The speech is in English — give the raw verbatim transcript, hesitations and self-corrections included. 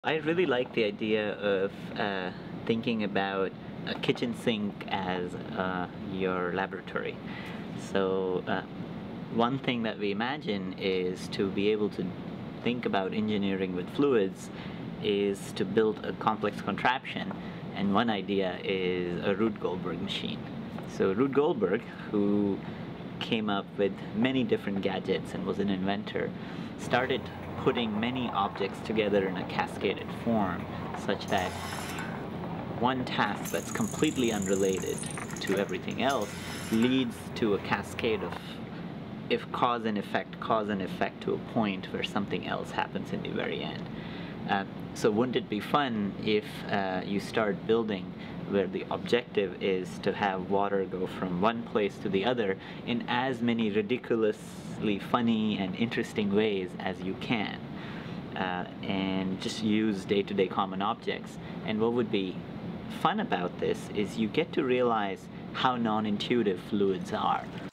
I really like the idea of uh, thinking about a kitchen sink as uh, your laboratory. So uh, one thing that we imagine is to be able to think about engineering with fluids is to build a complex contraption, and one idea is a Rube Goldberg machine. So Rube Goldberg, who came up with many different gadgets and was an inventor, started putting many objects together in a cascaded form such that one task that's completely unrelated to everything else leads to a cascade of, if cause and effect, cause and effect to a point where something else happens in the very end. Uh, so wouldn't it be fun if uh, you start building where the objective is to have water go from one place to the other in as many ridiculously funny and interesting ways as you can, uh, and just use day-to-day common objects. And what would be fun about this is you get to realize how non-intuitive fluids are.